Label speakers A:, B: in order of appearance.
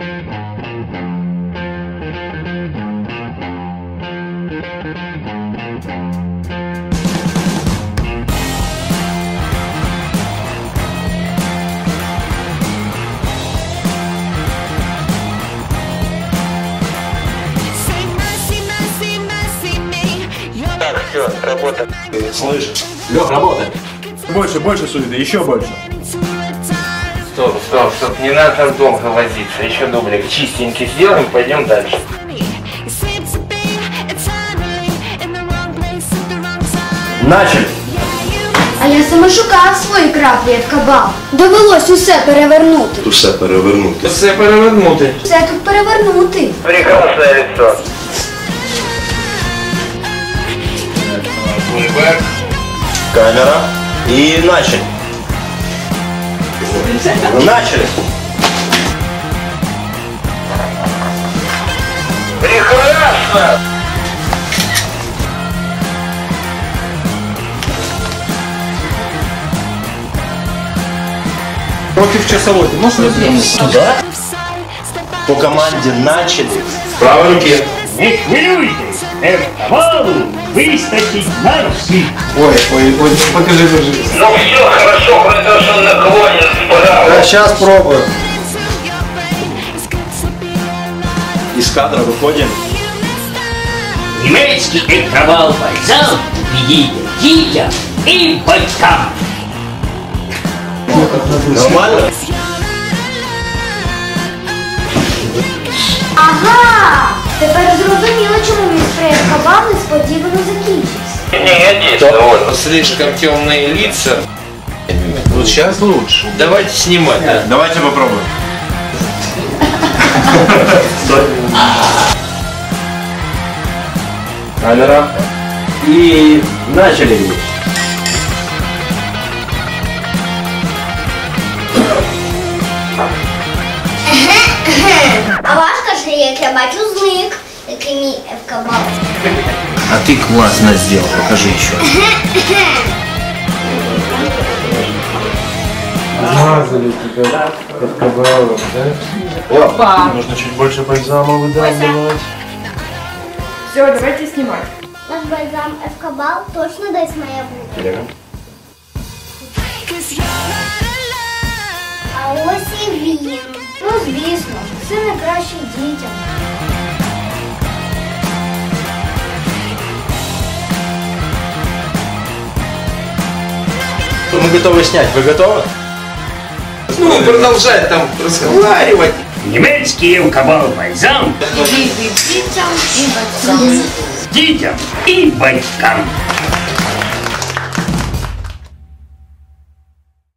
A: Все, работа.
B: Слышь, Лёх, работай. Больше, судьи, еще больше.
A: Стоп, не надо так долго возиться. Еще дублик чистенький сделаем, пойдем дальше.
B: Начали.
C: А я саме шукав свої краплі від кабал. Довелось усе перевернути.
B: Усе перевернути.
A: Все перевернути.
C: Все тут перевернути.
A: Прекрасное лицо.
B: Камера. И начали. Начали.
A: Прекрасно!
D: Против часовой. Ты можешь развернуть?
B: Туда. По команде начали.
A: В правой руке.
E: Не хвилюйтесь, Кабалу вистачить на всіх.
D: Ой, покажи.
A: Ну все хорошо, потому что он наклонен вправо.
B: Да, сейчас пробую. Из кадра выходим.
E: Німецький екстравал бальзам підійде дітям і батькам.
B: Нормально?
C: Ага! Тепер зрозуміло, чому мій проєкт кабал несподівано закінчився.
A: Не годится.
F: Слишком темные лица.
B: Вот сейчас лучше.
F: Давайте снимать, да?
B: Давайте попробуем. Камера. И начали.
C: А ваш каже, як я бачу, зник, який мій кабал.
F: А ты классно сделал, покажи еще.
D: Мазали тебя под кабалом, да?
B: Опа. Нужно чуть больше бальзама выдавливать.
G: Все, давайте снимать.
C: Наш бальзам F-кабал точно десь має бути. А ось і він. Ну, звісно, все найкраще дітям.
B: Мы готовы снять. Вы готовы?
F: Ну, продолжать там разговаривать.
E: Німецький Кабал бальзам дітям і батькам.